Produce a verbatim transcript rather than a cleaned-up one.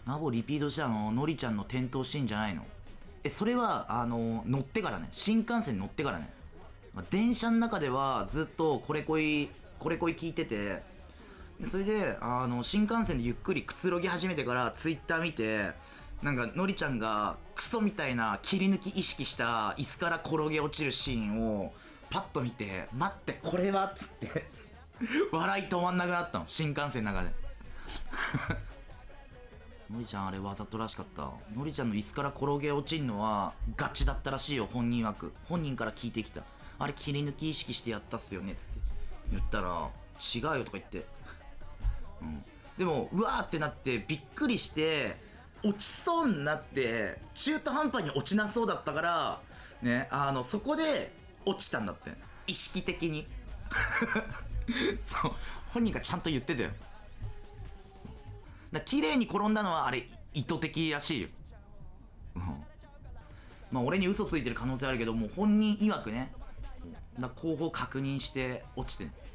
ナボリピートしたののりちゃんの転倒シーンじゃないの？え、それは、あの、乗ってからね。新幹線乗ってからね。電車の中ではずっとこれこい、これこい聞いてて、でそれで、あの、新幹線でゆっくりくつろぎ始めてからツイッター見て、なんか、のりちゃんがクソみたいな切り抜き意識した椅子から転げ落ちるシーンをパッと見て、待って、これはっつって笑い止まんなくなったの、新幹線の中でのりちゃんあれわざとらしかった。のりちゃんの椅子から転げ落ちんのはガチだったらしいよ、本人枠。本人から聞いてきた。あれ切り抜き意識してやったっすよねつって言ったら、違うよとか言ってうん。でも、うわーってなってびっくりして、落ちそうになって、中途半端に落ちなそうだったから、ね、あの、そこで落ちたんだって。意識的に。そう。本人がちゃんと言ってたよ。だ綺麗に転んだのはあれ意図的らしいよ。うん。まあ俺に嘘ついてる可能性あるけど、もう本人曰くね。だ後方確認して落ちてん。